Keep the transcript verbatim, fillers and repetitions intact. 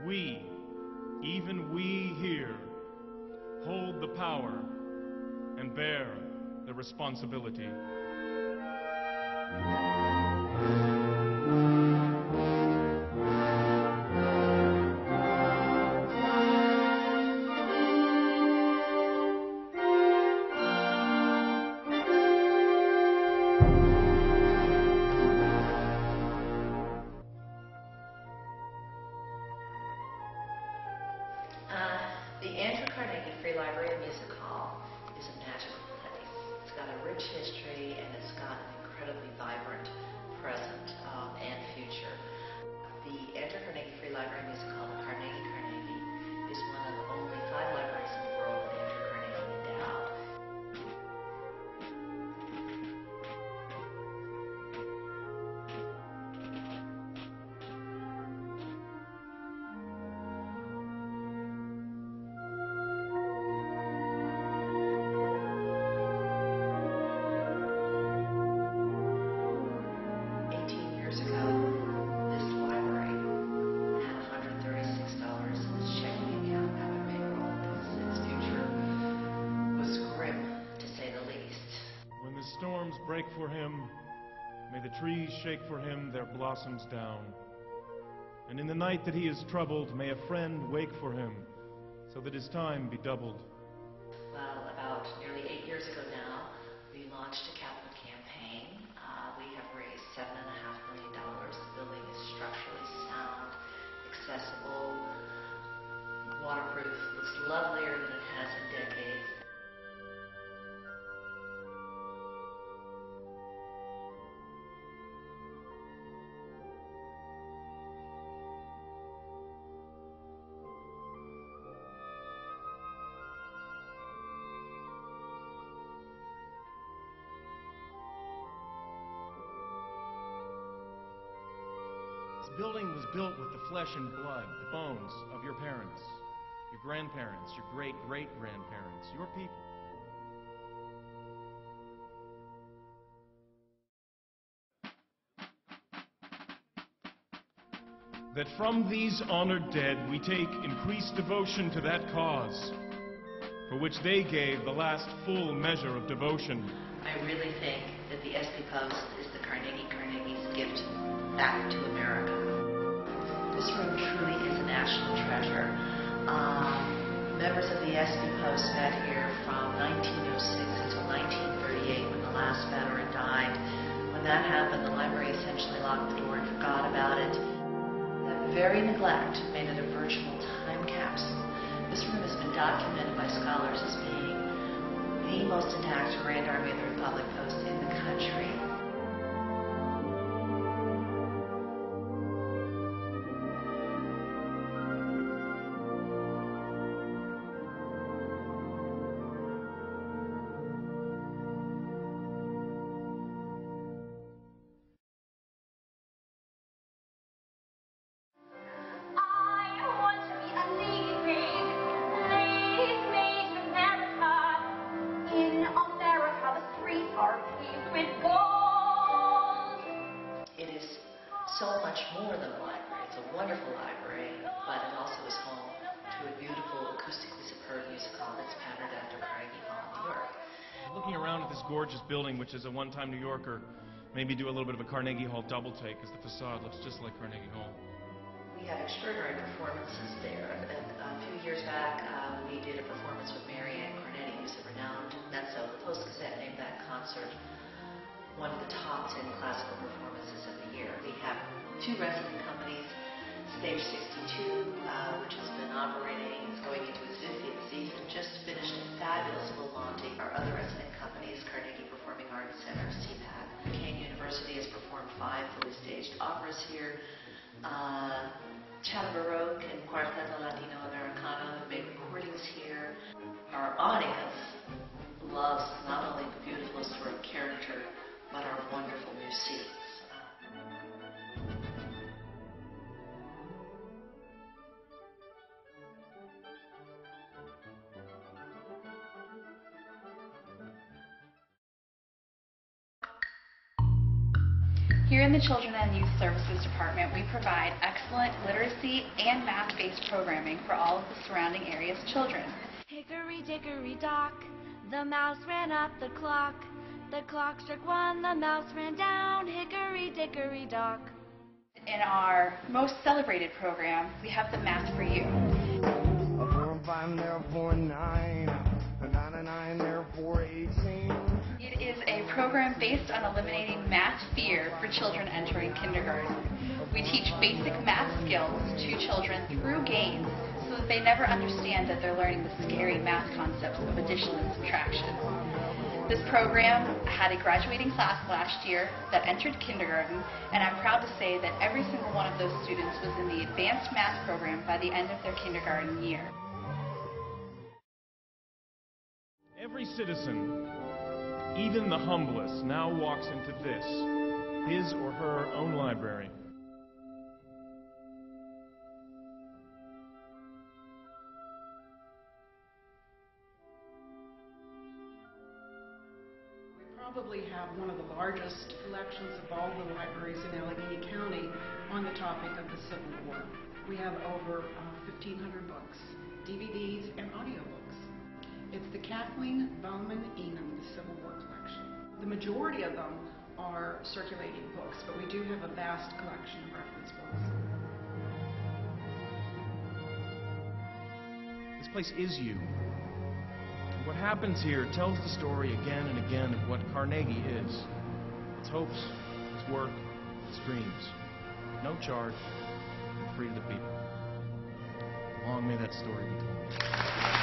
We, even we here, hold the power and bear the responsibility. The Carnegie Library and Music Hall is a magical place. It's got a rich history and it's got an incredibly vibrant present um, and future. The Carnegie Free Library and Music Hall at Carnegie Carnegie is one of only five libraries in the world that Andrew Carnegie endowed. Storms break for him, may the trees shake for him their blossoms down. And in the night that he is troubled, may a friend wake for him, so that his time be doubled. Well, about nearly eight years ago now, we launched a capital campaign. Uh, we have raised seven and a half million dollars. The building is structurally sound, accessible, waterproof, looks lovelier than it has in decades. This building was built with the flesh and blood, the bones of your parents, your grandparents, your great-great-grandparents, your people. That from these honored dead we take increased devotion to that cause, for which they gave the last full measure of devotion. I really think that the S P Post is the Carnegie Carnegie's gift back to America. This room truly is a national treasure. Um, members of the S P Post met here from nineteen oh six until nineteen thirty-eight when the last veteran died. When that happened, the library essentially locked the door and forgot about it. That very neglect made it a virtual time capsule. This room has been documented by scholars as being the most intact Grand Army of the Republic post in the country. It is so much more than a library. It's a wonderful library, but it also is home to a beautiful, acoustically superb music hall that's patterned after Carnegie Hall in New York. Looking around at this gorgeous building, which is a one-time New Yorker, maybe do a little bit of a Carnegie Hall double take, because the facade looks just like Carnegie Hall. We have extraordinary performances there. A few years back, uh, we did a performance with Mary Ann Cornetti, who's a renowned mezzo. The Post-Gazette named that concert one of the top ten classical performances of the year. We have two resident companies, Stage sixty-two, uh, which has been operating, is going into its fiftieth season, just finished a fabulous Full Monty. Our other resident companies, Carnegie Performing Arts Center, C PAC. Kane University has performed five fully staged operas here. Uh, Chatham Baroque and Quarteto Latino Americano have made recordings here. Our audience loves not only the beautiful historic character, but our wonderful new seats. Here in the Children and Youth Services Department, we provide excellent literacy and math-based programming for all of the surrounding area's children. Hickory dickory dock, the mouse ran up the clock. The clock struck one, the mouse ran down, hickory dickory dock. In our most celebrated program, we have the Math for You. A four and five, there four and nine. A nine and nine, there four eighteen. It is a program based on eliminating math fear for children entering kindergarten. We teach basic math skills to children through games so that they never understand that they're learning the scary math concepts of addition and subtraction. This program had a graduating class last year that entered kindergarten, and I'm proud to say that every single one of those students was in the advanced math program by the end of their kindergarten year. Every citizen, even the humblest, now walks into this, his or her own library. Probably have one of the largest collections of all the libraries in Allegheny County on the topic of the Civil War. We have over uh, fifteen hundred books, D V Ds, and audiobooks. It's the Kathleen Bowman Enum Civil War collection. The majority of them are circulating books, but we do have a vast collection of reference books. This place is you. What happens here tells the story again and again of what Carnegie is. Its hopes, its work, its dreams. No charge, and free to the people. Long may that story be told.